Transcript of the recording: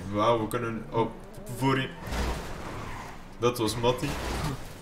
Wauw, we kunnen... Oh, voor je. Dat was Matty.